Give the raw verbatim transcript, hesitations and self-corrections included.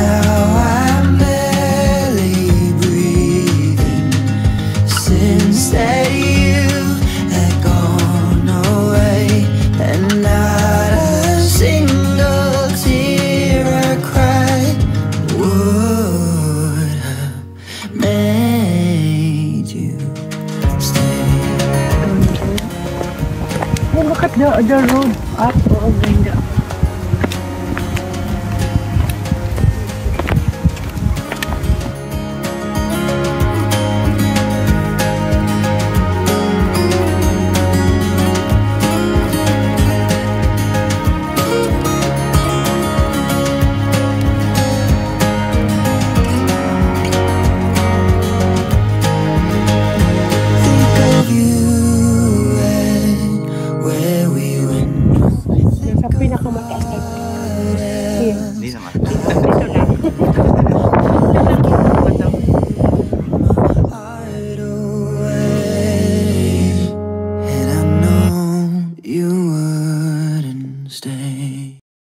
now I'm barely breathing since that you had gone away, and not a single tear I cried would have made you stay. Oh, look at the, the road up. Oh, ganda. Sa pinakamataas na. Here. Hindi naman. Dito lang.